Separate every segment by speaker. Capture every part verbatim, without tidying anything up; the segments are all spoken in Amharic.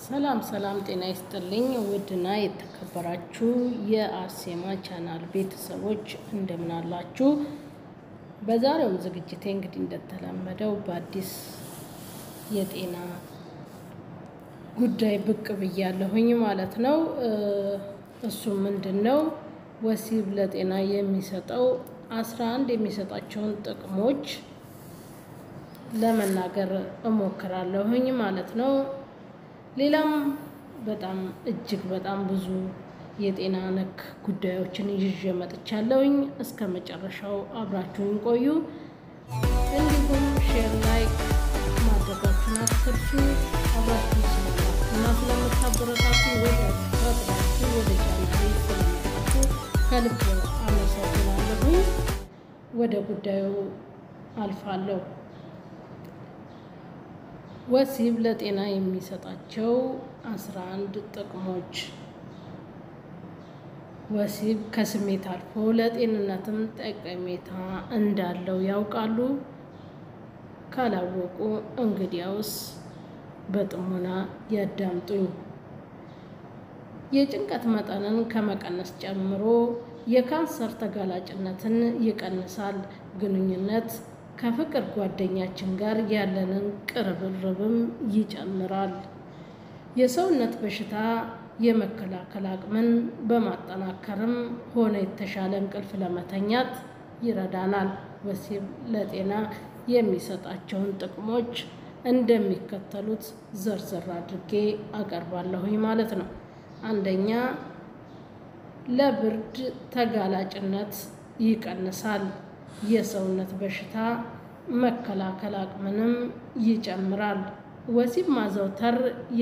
Speaker 1: ሰላም ሰላም ጤና ይስጥልኝ ውድና የተከበራችሁ የአርሴማ ቻናል ቤተሰቦች እንደምን አላችሁ? በዛሬው ዝግጅቴ እንግዲህ እንደተለመደው በአዲስ የጤና ጉዳይ ብቅ ብያለሁኝ ማለት ነው። እሱ ምንድነው? ወሲብ ለጤና የሚሰጠው አስራ አንድ የሚሰጣቸውን ጥቅሞች ለመናገር እሞክራለሁኝ ማለት ነው። ሌላም በጣም እጅግ በጣም ብዙ የጤና ነክ ጉዳዮችን ይዤ መጥቻለሁኝ። እስከ መጨረሻው አብራችሁን ቆዩ። እንዲሁም ሼር ላይክ ማድረጋችሁን አትርሱ። አብራችሁን ስለሆናችሁና ስለምታበረታቱኝ ወዳችሁ ወደ ቻናሌ ስለመጣችሁ ከልብ አመሰግናለሁኝ። ወደ ጉዳዩ አልፋለሁ። ወሲብ ለጤና የሚሰጣቸው አስራ አንድ ጥቅሞች። ወሲብ ከስሜት አልፎ ለጤንነትም ጠቀሜታ እንዳለው ያውቃሉ? ካላወቁ እንግዲያውስ በጥሞና ያዳምጡኝ። የጭንቀት መጠንን ከመቀነስ ጨምሮ የካንሰር ተጋላጭነትን ይቀንሳል። ግንኙነት ከፍቅር ጓደኛችን ጋር ያለንን ቅርርብም ይጨምራል። የሰውነት በሽታ የመከላከል አቅምን በማጠናከርም ሆነ የተሻለ እንቅልፍ ለመተኛት ይረዳናል። ወሲብ ለጤና የሚሰጣቸውን ጥቅሞች እንደሚከተሉት ዘርዘር አድርጌ አቀርባለሁኝ ማለት ነው። አንደኛ፣ ለብርድ ተጋላጭነት ይቀንሳል። የሰውነት በሽታ መከላከል አቅምንም ይጨምራል። ወሲብ ማዘውተር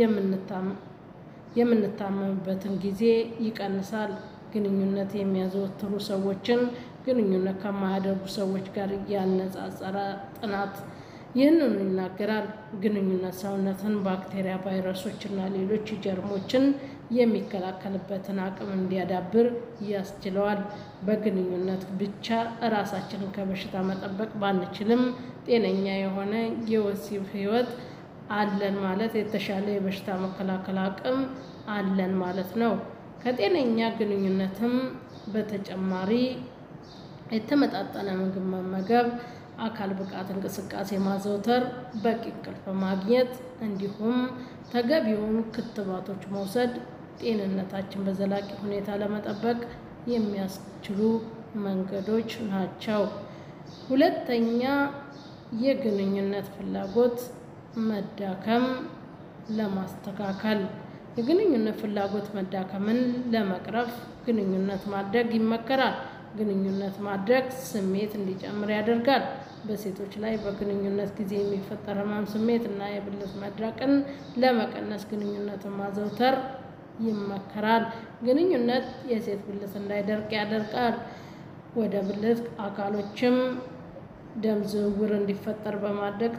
Speaker 1: የምንታመምበትን ጊዜ ይቀንሳል። ግንኙነት የሚያዘወትሩ ሰዎችን ግንኙነት ከማያደርጉ ሰዎች ጋር ያነጻጸረ ጥናት ይህንኑ ይናገራል። ግንኙነት ሰውነትን ባክቴሪያ፣ ቫይረሶች እና ሌሎች ጀርሞችን የሚከላከልበትን አቅም እንዲያዳብር ያስችለዋል። በግንኙነት ብቻ ራሳችንን ከበሽታ መጠበቅ ባንችልም ጤነኛ የሆነ የወሲብ ህይወት አለን ማለት የተሻለ የበሽታ መከላከል አቅም አለን ማለት ነው። ከጤነኛ ግንኙነትም በተጨማሪ የተመጣጠነ ምግብ መመገብ፣ አካል ብቃት እንቅስቃሴ ማዘውተር፣ በቂ እንቅልፍ ማግኘት እንዲሁም ተገቢውን ክትባቶች መውሰድ ጤንነታችን በዘላቂ ሁኔታ ለመጠበቅ የሚያስችሉ መንገዶች ናቸው። ሁለተኛ፣ የግንኙነት ፍላጎት መዳከም ለማስተካከል። የግንኙነት ፍላጎት መዳከምን ለመቅረፍ ግንኙነት ማድረግ ይመከራል። ግንኙነት ማድረግ ስሜት እንዲጨምር ያደርጋል። በሴቶች ላይ በግንኙነት ጊዜ የሚፈጠር ህመም ስሜት እና የብልት መድረቅን ለመቀነስ ግንኙነትን ማዘውተር ይመከራል። ግንኙነት የሴት ብልት እንዳይደርቅ ያደርጋል። ወደ ብልት አካሎችም ደም ዝውውር እንዲፈጠር በማድረግ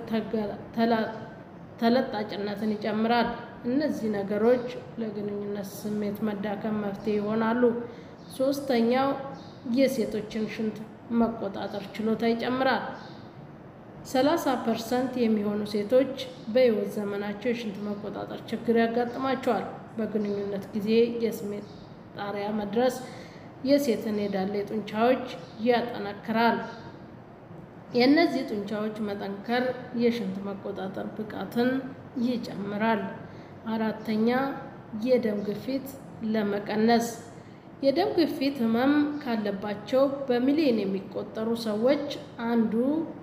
Speaker 1: ተለጣጭነትን ይጨምራል። እነዚህ ነገሮች ለግንኙነት ስሜት መዳከም መፍትሄ ይሆናሉ። ሶስተኛው፣ የሴቶችን ሽንት መቆጣጠር ችሎታ ይጨምራል። ሰላሳ ፐርሰንት የሚሆኑ ሴቶች በህይወት ዘመናቸው የሽንት መቆጣጠር ችግር ያጋጥማቸዋል። በግንኙነት ጊዜ የስሜት ጣሪያ መድረስ የሴትን የዳሌ ጡንቻዎች ያጠነክራል። የእነዚህ ጡንቻዎች መጠንከር የሽንት መቆጣጠር ብቃትን ይጨምራል። አራተኛ፣ የደም ግፊት ለመቀነስ። የደም ግፊት ህመም ካለባቸው በሚሊዮን የሚቆጠሩ ሰዎች አንዱ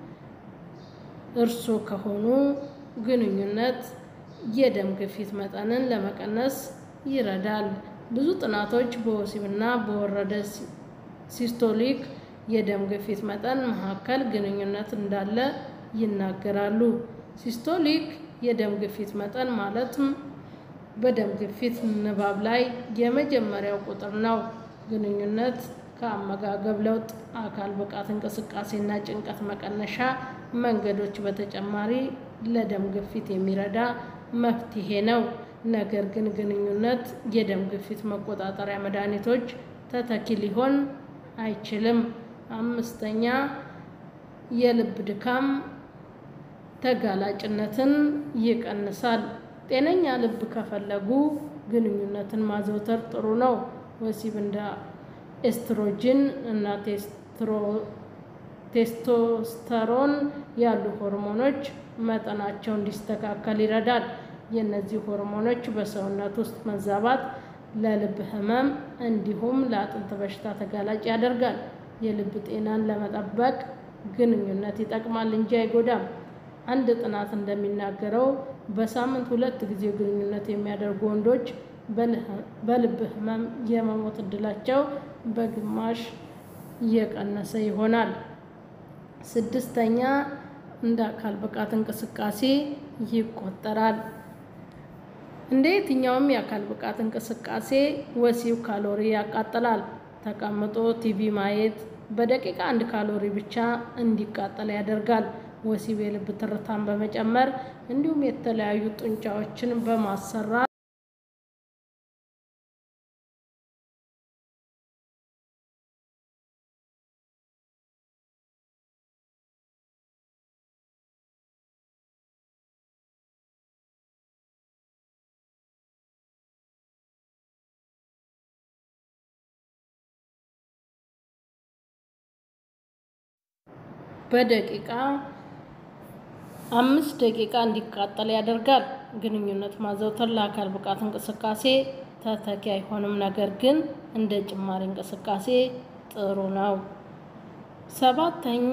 Speaker 1: እርሶ ከሆኑ ግንኙነት የደም ግፊት መጠንን ለመቀነስ ይረዳል። ብዙ ጥናቶች በወሲብና በወረደ ሲስቶሊክ የደም ግፊት መጠን መካከል ግንኙነት እንዳለ ይናገራሉ። ሲስቶሊክ የደም ግፊት መጠን ማለትም በደም ግፊት ንባብ ላይ የመጀመሪያው ቁጥር ነው። ግንኙነት ከአመጋገብ ለውጥ፣ አካል ብቃት እንቅስቃሴና ጭንቀት መቀነሻ መንገዶች በተጨማሪ ለደም ግፊት የሚረዳ መፍትሄ ነው። ነገር ግን ግንኙነት የደም ግፊት መቆጣጠሪያ መድኃኒቶች ተተኪ ሊሆን አይችልም። አምስተኛ፣ የልብ ድካም ተጋላጭነትን ይቀንሳል። ጤነኛ ልብ ከፈለጉ ግንኙነትን ማዘውተር ጥሩ ነው። ወሲብ እንደ ኤስትሮጅን እና ቴስቶስተሮን ያሉ ሆርሞኖች መጠናቸው እንዲስተካከል ይረዳል። የእነዚህ ሆርሞኖች በሰውነት ውስጥ መዛባት ለልብ ህመም እንዲሁም ለአጥንት በሽታ ተጋላጭ ያደርጋል። የልብ ጤናን ለመጠበቅ ግንኙነት ይጠቅማል እንጂ አይጎዳም። አንድ ጥናት እንደሚናገረው በሳምንት ሁለት ጊዜ ግንኙነት የሚያደርጉ ወንዶች በልብ ህመም የመሞት እድላቸው በግማሽ እየቀነሰ ይሆናል። ስድስተኛ እንደ አካል ብቃት እንቅስቃሴ ይቆጠራል። እንደ የትኛውም የአካል ብቃት እንቅስቃሴ ወሲብ ካሎሪ ያቃጥላል። ተቀምጦ ቲቪ ማየት በደቂቃ አንድ ካሎሪ ብቻ እንዲቃጠል ያደርጋል። ወሲብ የልብ ትርታን በመጨመር እንዲሁም የተለያዩ ጡንቻዎችን በማሰራት በደቂቃ አምስት ደቂቃ እንዲቃጠል ያደርጋል። ግንኙነት ማዘውተር ለአካል ብቃት እንቅስቃሴ ተተኪ አይሆንም፣ ነገር ግን እንደ ጭማሪ እንቅስቃሴ ጥሩ ነው። ሰባተኛ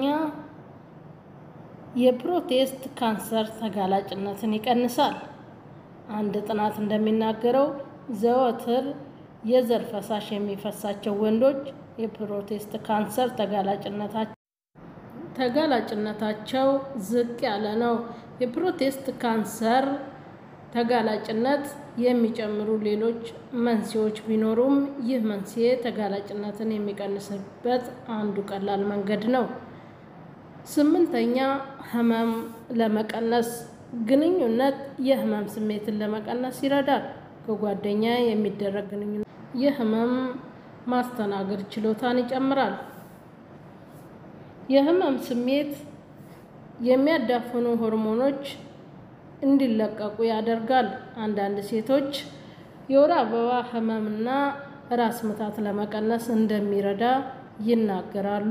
Speaker 1: የፕሮስቴት ካንሰር ተጋላጭነትን ይቀንሳል። አንድ ጥናት እንደሚናገረው ዘወትር የዘር ፈሳሽ የሚፈሳቸው ወንዶች የፕሮስቴት ካንሰር ተጋላጭነታቸው ተጋላጭነታቸው ዝቅ ያለ ነው። የፕሮስቴት ካንሰር ተጋላጭነት የሚጨምሩ ሌሎች መንስኤዎች ቢኖሩም ይህ መንስኤ ተጋላጭነትን የሚቀንስበት አንዱ ቀላል መንገድ ነው። ስምንተኛ ህመም ለመቀነስ ግንኙነት የህመም ስሜትን ለመቀነስ ይረዳል። ከጓደኛ የሚደረግ ግንኙነት የህመም ማስተናገድ ችሎታን ይጨምራል። የህመም ስሜት የሚያዳፍኑ ሆርሞኖች እንዲለቀቁ ያደርጋል። አንዳንድ ሴቶች የወር አበባ ህመምና ራስ ምታት ለመቀነስ እንደሚረዳ ይናገራሉ።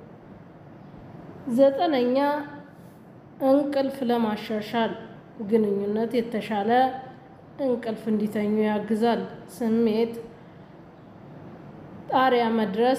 Speaker 1: ዘጠነኛ እንቅልፍ ለማሻሻል ግንኙነት የተሻለ እንቅልፍ እንዲተኙ ያግዛል። ስሜት ጣሪያ መድረስ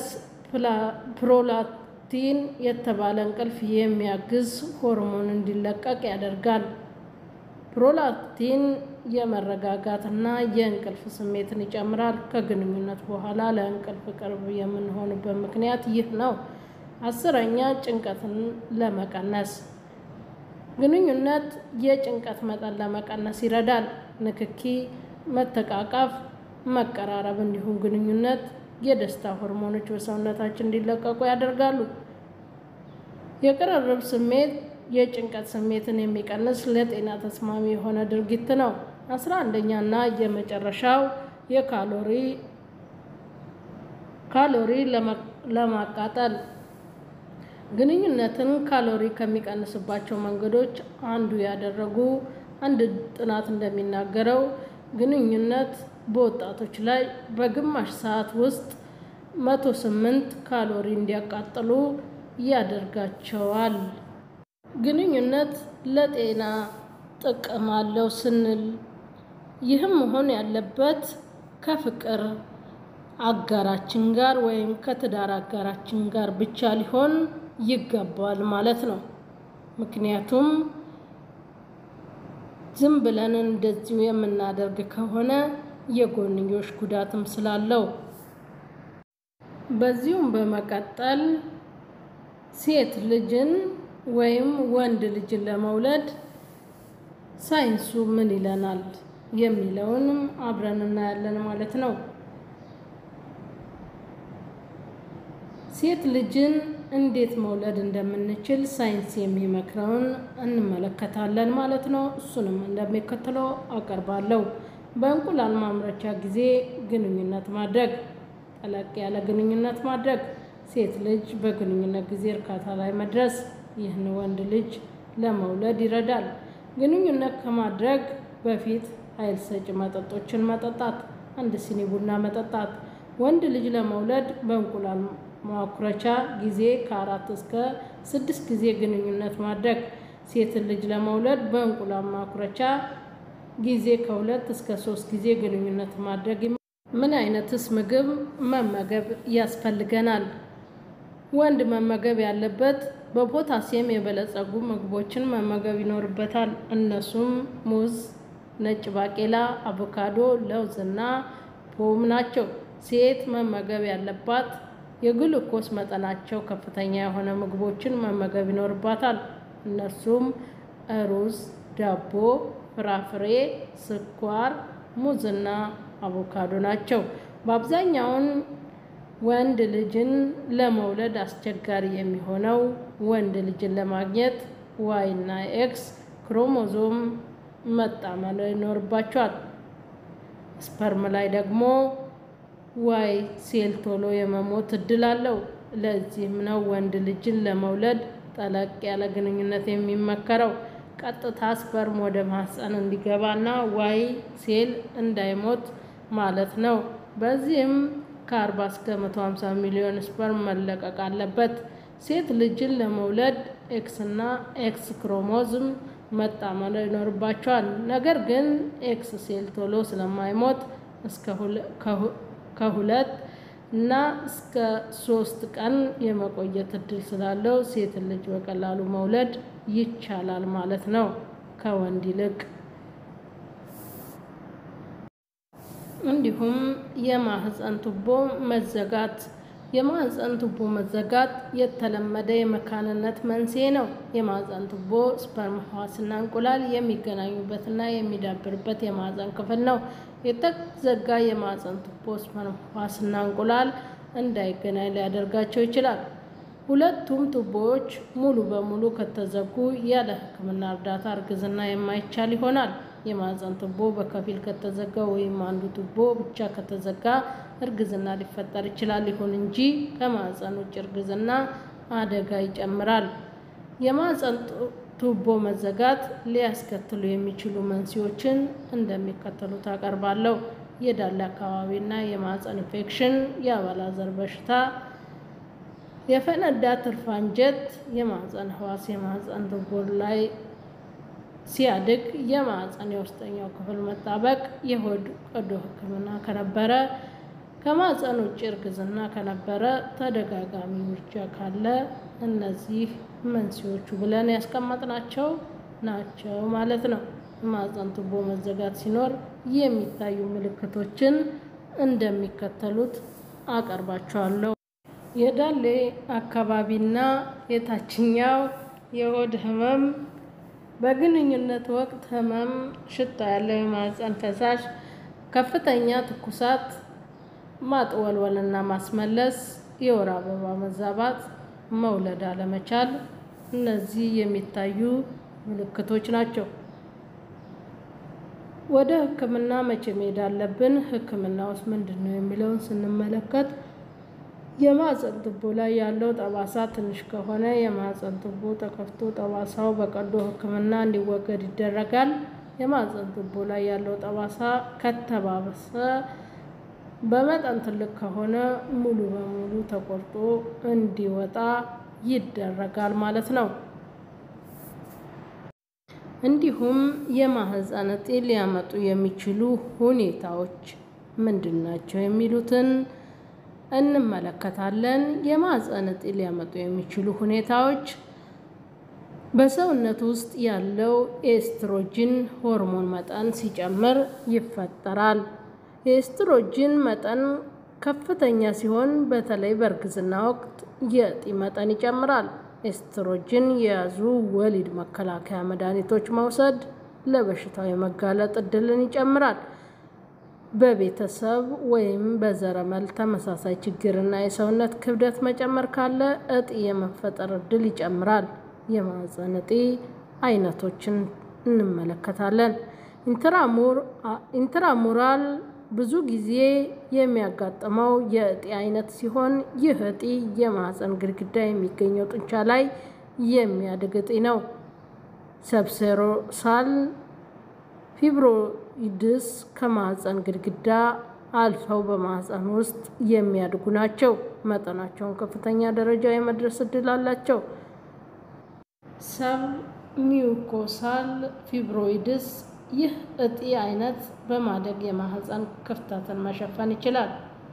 Speaker 1: ፕሮላክቲን የተባለ እንቅልፍ የሚያግዝ ሆርሞን እንዲለቀቅ ያደርጋል። ፕሮላክቲን የመረጋጋትና የእንቅልፍ ስሜትን ይጨምራል። ከግንኙነት በኋላ ለእንቅልፍ ቅርብ የምንሆንበት ምክንያት ይህ ነው። አስረኛ ጭንቀትን ለመቀነስ ግንኙነት የጭንቀት መጠን ለመቀነስ ይረዳል። ንክኪ፣ መተቃቀፍ፣ መቀራረብ እንዲሁም ግንኙነት የደስታ ሆርሞኖች በሰውነታችን እንዲለቀቁ ያደርጋሉ። የቅርርብ ስሜት የጭንቀት ስሜትን የሚቀንስ ለጤና ተስማሚ የሆነ ድርጊት ነው። አስራ አንደኛ እና የመጨረሻው የካሎሪ ካሎሪ ለማቃጠል ግንኙነትን ካሎሪ ከሚቀንስባቸው መንገዶች አንዱ ያደረጉ አንድ ጥናት እንደሚናገረው ግንኙነት በወጣቶች ላይ በግማሽ ሰዓት ውስጥ መቶ ስምንት ካሎሪ እንዲያቃጥሉ ያደርጋቸዋል። ግንኙነት ለጤና ጥቅም አለው ስንል ይህም መሆን ያለበት ከፍቅር አጋራችን ጋር ወይም ከትዳር አጋራችን ጋር ብቻ ሊሆን ይገባል ማለት ነው። ምክንያቱም ዝም ብለን እንደዚሁ የምናደርግ ከሆነ የጎንዮሽ ጉዳትም ስላለው። በዚሁም በመቀጠል ሴት ልጅን ወይም ወንድ ልጅን ለመውለድ ሳይንሱ ምን ይለናል የሚለውንም አብረን እናያለን ማለት ነው። ሴት ልጅን እንዴት መውለድ እንደምንችል ሳይንስ የሚመክረውን እንመለከታለን ማለት ነው። እሱንም እንደሚከተለው አቀርባለሁ። በእንቁላል ማምረቻ ጊዜ ግንኙነት ማድረግ፣ ጠለቅ ያለ ግንኙነት ማድረግ፣ ሴት ልጅ በግንኙነት ጊዜ እርካታ ላይ መድረስ ይህን ወንድ ልጅ ለመውለድ ይረዳል። ግንኙነት ከማድረግ በፊት ኃይል ሰጪ መጠጦችን መጠጣት፣ አንድ ሲኒ ቡና መጠጣት። ወንድ ልጅ ለመውለድ በእንቁላል ማኩረቻ ጊዜ ከአራት እስከ ስድስት ጊዜ ግንኙነት ማድረግ። ሴት ልጅ ለመውለድ በእንቁላል ማኩረቻ ጊዜ ከሁለት እስከ ሶስት ጊዜ ግንኙነት ማድረግ። ምን አይነትስ ምግብ መመገብ ያስፈልገናል? ወንድ መመገብ ያለበት በፖታሲየም የበለጸጉ ምግቦችን መመገብ ይኖርበታል። እነሱም ሙዝ፣ ነጭ ባቄላ፣ አቮካዶ፣ ለውዝና ፖም ናቸው። ሴት መመገብ ያለባት የግሉኮስ መጠናቸው ከፍተኛ የሆነ ምግቦችን መመገብ ይኖርባታል። እነሱም ሩዝ፣ ዳቦ፣ ፍራፍሬ፣ ስኳር፣ ሙዝና አቮካዶ ናቸው። በአብዛኛውን ወንድ ልጅን ለመውለድ አስቸጋሪ የሚሆነው ወንድ ልጅን ለማግኘት ዋይ እና ኤክስ ክሮሞዞም መጣመር ይኖርባቸዋል። ስፐርም ላይ ደግሞ ዋይ ሴል ቶሎ የመሞት እድል አለው። ለዚህም ነው ወንድ ልጅን ለመውለድ ጠለቅ ያለ ግንኙነት የሚመከረው። ቀጥታ ስፐርም ወደ ማህፀን እንዲገባና ዋይ ሴል እንዳይሞት ማለት ነው። በዚህም ከአርባ እስከ መቶ ሃምሳ ሚሊዮን ስፐርም መለቀቅ አለበት። ሴት ልጅን ለመውለድ ኤክስ እና ኤክስ ክሮሞዞም መጣመር ይኖርባቸዋል። ነገር ግን ኤክስ ሴል ቶሎ ስለማይሞት እስከ ከሁለት እና እስከ ሶስት ቀን የመቆየት እድል ስላለው ሴት ልጅ በቀላሉ መውለድ ይቻላል ማለት ነው ከወንድ ይልቅ። እንዲሁም የማህፀን ቱቦ መዘጋት። የማህፀን ቱቦ መዘጋት የተለመደ የመካንነት መንስኤ ነው። የማህፀን ቱቦ ስፐርም ህዋስና እንቁላል የሚገናኙበትና የሚዳብርበት የማህፀን ክፍል ነው። የተዘጋ የማህፀን ቱቦ ስፐርም ህዋስና እንቁላል እንዳይገናኝ ሊያደርጋቸው ይችላል። ሁለቱም ቱቦዎች ሙሉ በሙሉ ከተዘጉ ያለ ሕክምና እርዳታ እርግዝና የማይቻል ይሆናል። የማህፀን ቱቦ በከፊል ከተዘጋ ወይም አንዱ ቱቦ ብቻ ከተዘጋ እርግዝና ሊፈጠር ይችላል። ይሁን እንጂ ከማህፀን ውጭ እርግዝና አደጋ ይጨምራል። የማህፀን ቱቦ መዘጋት ሊያስከትሉ የሚችሉ መንስኤዎችን እንደሚከተሉት አቀርባለሁ። የዳሌ አካባቢና የማህፀን ኢንፌክሽን፣ የአባላዘር በሽታ፣ የፈነዳ ትርፍ አንጀት፣ የማህፀን ህዋስ የማህፀን ቱቦ ላይ ሲያድግ፣ የማህፀን የውስጠኛው ክፍል መጣበቅ፣ የሆድ ቀዶ ህክምና ከነበረ፣ ከማህፀን ውጭ እርግዝና ከነበረ፣ ተደጋጋሚ ውርጃ ካለ እነዚህ መንስኤዎቹ ብለን ያስቀመጥናቸው ናቸው ማለት ነው። የማህፀን ቱቦ መዘጋት ሲኖር የሚታዩ ምልክቶችን እንደሚከተሉት አቀርባቸዋለሁ። የዳሌ አካባቢና የታችኛው የሆድ ህመም፣ በግንኙነት ወቅት ህመም፣ ሽታ ያለው የማህፀን ፈሳሽ፣ ከፍተኛ ትኩሳት፣ ማጥወልወልና ማስመለስ፣ የወር አበባ መዛባት፣ መውለድ አለመቻል እነዚህ የሚታዩ ምልክቶች ናቸው። ወደ ህክምና መቼ መሄድ አለብን? ህክምና ውስጥ ምንድነው የሚለውን ስንመለከት የማህፀን ቱቦ ላይ ያለው ጠባሳ ትንሽ ከሆነ የማህፀን ቱቦ ተከፍቶ ጠባሳው በቀዶ ህክምና እንዲወገድ ይደረጋል። የማህፀን ቱቦ ላይ ያለው ጠባሳ ከተባበሰ በመጠን ትልቅ ከሆነ ሙሉ በሙሉ ተቆርጦ እንዲወጣ ይደረጋል ማለት ነው። እንዲሁም የማህፀን እጢ ሊያመጡ የሚችሉ ሁኔታዎች ምንድናቸው የሚሉትን እንመለከታለን። የማህፀን እጢ ሊያመጡ የሚችሉ ሁኔታዎች በሰውነት ውስጥ ያለው ኤስትሮጅን ሆርሞን መጠን ሲጨምር ይፈጠራል። የኤስትሮጅን መጠን ከፍተኛ ሲሆን በተለይ በእርግዝና ወቅት የእጢ መጠን ይጨምራል። ኤስትሮጅን የያዙ ወሊድ መከላከያ መድኃኒቶች መውሰድ ለበሽታው የመጋለጥ እድልን ይጨምራል። በቤተሰብ ወይም በዘረመል ተመሳሳይ ችግርና የሰውነት ክብደት መጨመር ካለ እጢ የመፈጠር እድል ይጨምራል። የማህፀን እጢ አይነቶችን እንመለከታለን። ኢንትራሙራል ብዙ ጊዜ የሚያጋጥመው የእጢ አይነት ሲሆን ይህ እጢ የማህፀን ግድግዳ የሚገኘው ጡንቻ ላይ የሚያድግ እጢ ነው። ሰብሴሮሳል ፊብሮይድስ ከማህፀን ግድግዳ አልፈው በማህፀን ውስጥ የሚያድጉ ናቸው። መጠናቸውን ከፍተኛ ደረጃ የመድረስ እድል አላቸው። ሰብሚዩኮሳል ፊብሮይድስ ይህ እጢ አይነት በማደግ የማህፀን ክፍተትን መሸፈን ይችላል።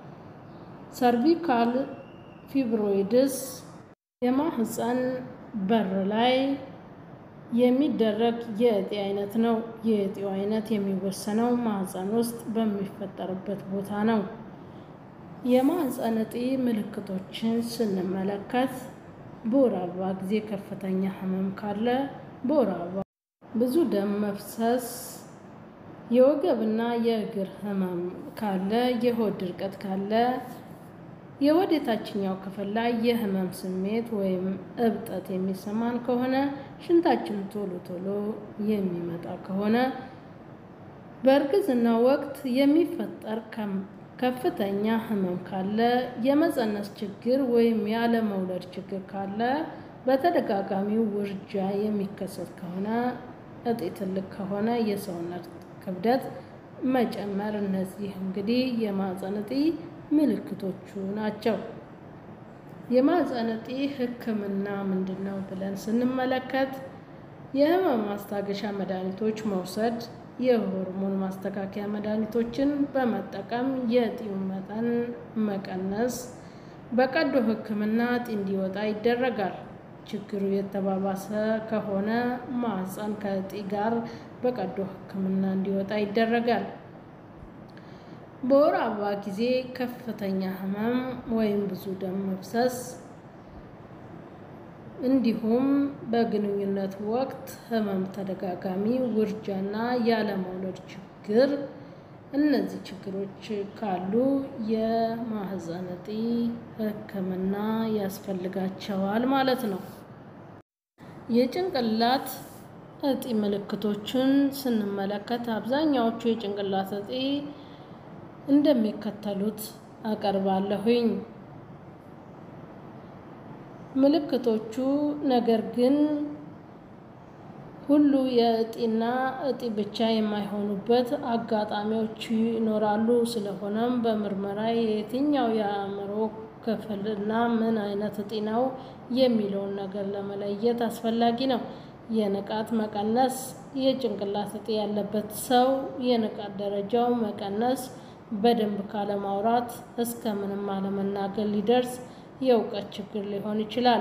Speaker 1: ሰርቪካል ፊብሮይድስ የማህፀን በር ላይ የሚደረግ የእጢ አይነት ነው። የእጢው አይነት የሚወሰነው ማህፀን ውስጥ በሚፈጠርበት ቦታ ነው። የማህፀን እጢ ምልክቶችን ስንመለከት በወር አበባ ጊዜ ከፍተኛ ህመም ካለ፣ በወር አበባ ብዙ ደም መፍሰስ፣ የወገብና የእግር ህመም ካለ፣ የሆድ ድርቀት ካለ፣ የወደ ታችኛው ክፍል ላይ የህመም ስሜት ወይም እብጠት የሚሰማን ከሆነ፣ ሽንታችን ቶሎ ቶሎ የሚመጣ ከሆነ፣ በእርግዝና ወቅት የሚፈጠር ከፍተኛ ህመም ካለ፣ የመፀነስ ችግር ወይም ያለመውለድ ችግር ካለ፣ በተደጋጋሚ ውርጃ የሚከሰት ከሆነ፣ እጢ ትልቅ ከሆነ፣ የሰውነት ክብደት መጨመር፣ እነዚህ እንግዲህ የማህፀን እጢ ምልክቶቹ ናቸው። የማህፀን እጢ ህክምና ምንድነው ብለን ስንመለከት የህመም ማስታገሻ መድኃኒቶች መውሰድ፣ የሆርሞን ማስተካከያ መድኃኒቶችን በመጠቀም የእጢውን መጠን መቀነስ፣ በቀዶ ህክምና እጢ እንዲወጣ ይደረጋል። ችግሩ የተባባሰ ከሆነ ማህፀን ከእጢ ጋር በቀዶ ህክምና እንዲወጣ ይደረጋል። በወር አበባ ጊዜ ከፍተኛ ህመም ወይም ብዙ ደም መፍሰስ እንዲሁም በግንኙነት ወቅት ህመም፣ ተደጋጋሚ ውርጃና ያለመውለድ ችግር፣ እነዚህ ችግሮች ካሉ የማህፀን እጢ ህክምና ያስፈልጋቸዋል ማለት ነው። የጭንቅላት እጢ ምልክቶችን ስንመለከት አብዛኛዎቹ የጭንቅላት እጢ እንደሚከተሉት አቀርባለሁኝ። ምልክቶቹ ነገር ግን ሁሉ የእጢና እጢ ብቻ የማይሆኑበት አጋጣሚዎች ይኖራሉ። ስለሆነም በምርመራ የትኛው የአእምሮ ክፍልና ምን አይነት እጢ ነው የሚለውን ነገር ለመለየት አስፈላጊ ነው። የንቃት መቀነስ፣ የጭንቅላት እጢ ያለበት ሰው የንቃት ደረጃው መቀነስ፣ በደንብ ካለማውራት እስከ ምንም አለመናገር ሊደርስ የእውቀት ችግር ሊሆን ይችላል።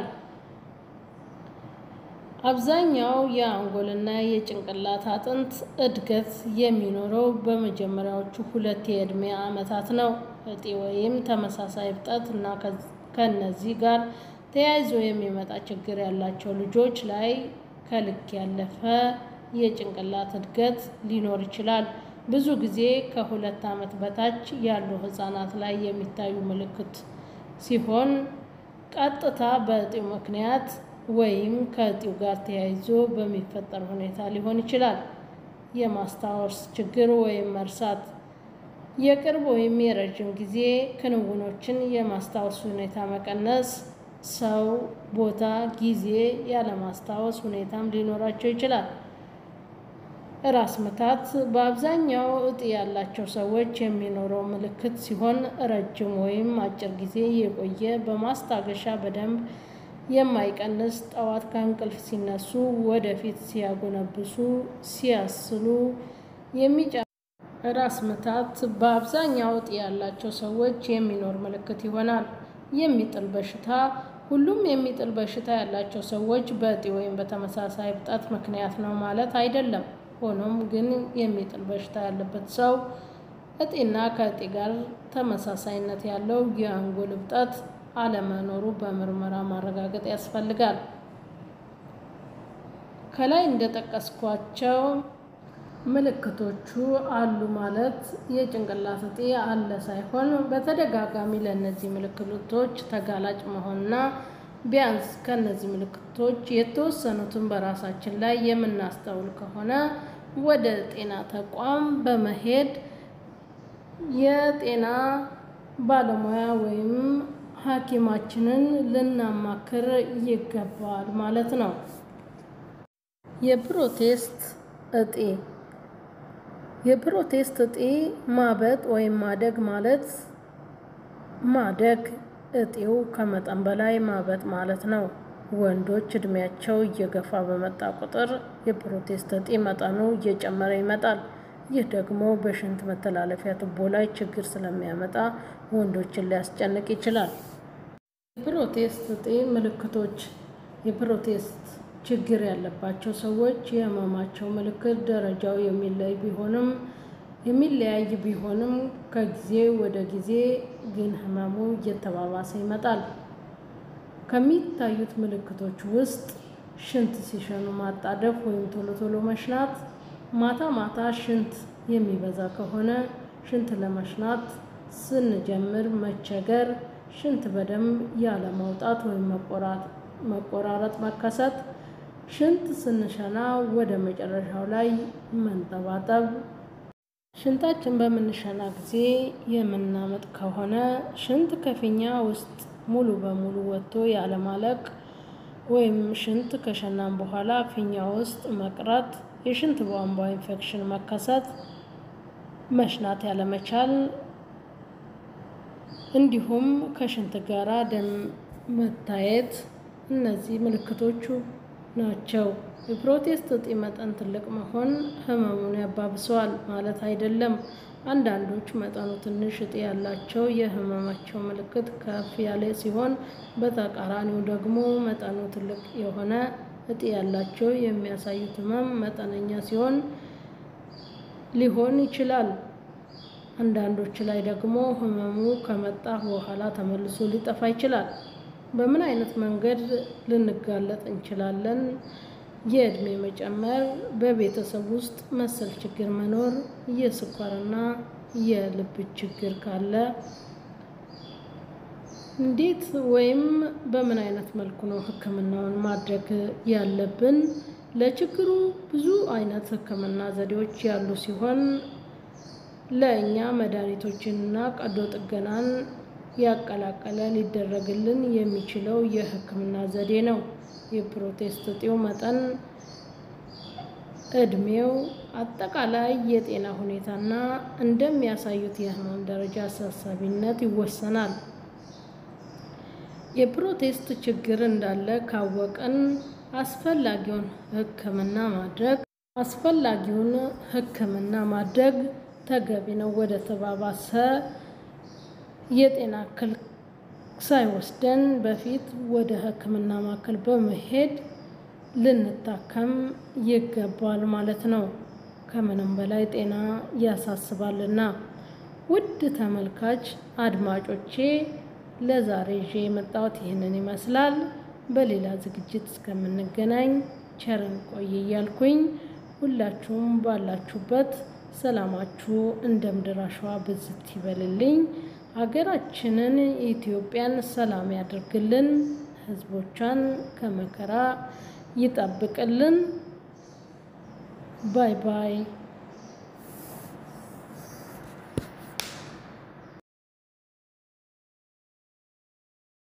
Speaker 1: አብዛኛው የአንጎልና የጭንቅላት አጥንት እድገት የሚኖረው በመጀመሪያዎቹ ሁለት የዕድሜ ዓመታት ነው። እጢ ወይም ተመሳሳይ እብጠት እና ከነዚህ ጋር ተያይዞ የሚመጣ ችግር ያላቸው ልጆች ላይ ከልክ ያለፈ የጭንቅላት እድገት ሊኖር ይችላል። ብዙ ጊዜ ከሁለት ዓመት በታች ያሉ ህፃናት ላይ የሚታዩ ምልክት ሲሆን ቀጥታ በእጢው ምክንያት ወይም ከእጢው ጋር ተያይዞ በሚፈጠር ሁኔታ ሊሆን ይችላል። የማስታወስ ችግር ወይም መርሳት፣ የቅርብ ወይም የረጅም ጊዜ ክንውኖችን የማስታወስ ሁኔታ መቀነስ፣ ሰው፣ ቦታ፣ ጊዜ ያለማስታወስ ሁኔታም ሊኖራቸው ይችላል። ራስ ምታት በአብዛኛው እጢ ያላቸው ሰዎች የሚኖረው ምልክት ሲሆን ረጅም ወይም አጭር ጊዜ የቆየ በማስታገሻ በደንብ የማይቀንስ፣ ጠዋት ከእንቅልፍ ሲነሱ ወደፊት ሲያጎነብሱ፣ ሲያስሉ የሚጨምር ራስ ምታት በአብዛኛው እጢ ያላቸው ሰዎች የሚኖር ምልክት ይሆናል። የሚጥል በሽታ ሁሉም የሚጥል በሽታ ያላቸው ሰዎች በእጢ ወይም በተመሳሳይ እብጠት ምክንያት ነው ማለት አይደለም። ሆኖም ግን የሚጥል በሽታ ያለበት ሰው እጢና ከእጢ ጋር ተመሳሳይነት ያለው የአንጎል እብጠት አለመኖሩ በምርመራ ማረጋገጥ ያስፈልጋል። ከላይ እንደጠቀስኳቸው ምልክቶቹ አሉ ማለት የጭንቅላት እጢ አለ ሳይሆን በተደጋጋሚ ለእነዚህ ምልክቶች ተጋላጭ መሆንና ቢያንስ ከነዚህ ምልክቶች የተወሰኑትን በራሳችን ላይ የምናስተውል ከሆነ ወደ ጤና ተቋም በመሄድ የጤና ባለሙያ ወይም ሐኪማችንን ልናማክር ይገባል ማለት ነው። የፕሮስቴት እጢ የፕሮቴስት እጢ ማበጥ ወይም ማደግ ማለት ማደግ እጢው ከመጠን በላይ ማበጥ ማለት ነው። ወንዶች እድሜያቸው እየገፋ በመጣ ቁጥር የፕሮቴስት እጢ መጠኑ እየጨመረ ይመጣል። ይህ ደግሞ በሽንት መተላለፊያ ቱቦ ላይ ችግር ስለሚያመጣ ወንዶችን ሊያስጨንቅ ይችላል። የፕሮቴስት እጢ ምልክቶች የፕሮቴስት ችግር ያለባቸው ሰዎች የህመማቸው ምልክት ደረጃው የሚለይ ቢሆንም የሚለያይ ቢሆንም ከጊዜ ወደ ጊዜ ግን ህመሙ እየተባባሰ ይመጣል። ከሚታዩት ምልክቶች ውስጥ ሽንት ሲሸኑ ማጣደፍ ወይም ቶሎ ቶሎ መሽናት፣ ማታ ማታ ሽንት የሚበዛ ከሆነ ሽንት ለመሽናት ስንጀምር መቸገር፣ ሽንት በደንብ ያለ መውጣት ወይም መቆራረጥ መከሰት፣ ሽንት ስንሸና ወደ መጨረሻው ላይ መንጠባጠብ፣ ሽንታችን በምንሸና ጊዜ የምናመጥ ከሆነ ሽንት ከፊኛ ውስጥ ሙሉ በሙሉ ወጥቶ ያለማለቅ ወይም ሽንት ከሸናን በኋላ ፊኛ ውስጥ መቅረት፣ የሽንት ቧንቧ ኢንፌክሽን መከሰት፣ መሽናት ያለመቻል እንዲሁም ከሽንት ጋራ ደም መታየት እነዚህ ምልክቶቹ ናቸው። የፕሮቴስት እጢ መጠን ትልቅ መሆን ህመሙን ያባብሰዋል ማለት አይደለም። አንዳንዶች መጠኑ ትንሽ እጢ ያላቸው የህመማቸው ምልክት ከፍ ያለ ሲሆን፣ በተቃራኒው ደግሞ መጠኑ ትልቅ የሆነ እጢ ያላቸው የሚያሳዩት ህመም መጠነኛ ሲሆን ሊሆን ይችላል። አንዳንዶች ላይ ደግሞ ህመሙ ከመጣ በኋላ ተመልሶ ሊጠፋ ይችላል። በምን አይነት መንገድ ልንጋለጥ እንችላለን? የእድሜ መጨመር፣ በቤተሰብ ውስጥ መሰል ችግር መኖር፣ የስኳርና የልብ ችግር ካለ። እንዴት ወይም በምን አይነት መልኩ ነው ህክምናውን ማድረግ ያለብን? ለችግሩ ብዙ አይነት ህክምና ዘዴዎች ያሉ ሲሆን ለእኛ መድኃኒቶችንና ቀዶ ጥገናን ያቀላቀለ ሊደረግልን የሚችለው የህክምና ዘዴ ነው። የፕሮቴስት እጢው መጠን፣ እድሜው፣ አጠቃላይ የጤና ሁኔታና እንደሚያሳዩት የህመም ደረጃ አሳሳቢነት ይወሰናል። የፕሮቴስት ችግር እንዳለ ካወቅን አስፈላጊውን ህክምና ማድረግ አስፈላጊውን ህክምና ማድረግ ተገቢ ነው። ወደ ተባባሰ የጤና እክል ሳይወስደን በፊት ወደ ህክምና ማዕከል በመሄድ ልንታከም ይገባል ማለት ነው። ከምንም በላይ ጤና ያሳስባልና። ውድ ተመልካች አድማጮቼ ለዛሬ ይዤ የመጣሁት ይህንን ይመስላል። በሌላ ዝግጅት እስከምንገናኝ ቸርን ቆይ እያልኩኝ ሁላችሁም ባላችሁበት ሰላማችሁ እንደ ምድር አሸዋ ብዝት ይበልልኝ። ሀገራችንን ኢትዮጵያን ሰላም ያድርግልን፣ ህዝቦቿን ከመከራ ይጠብቅልን። ባይ ባይ።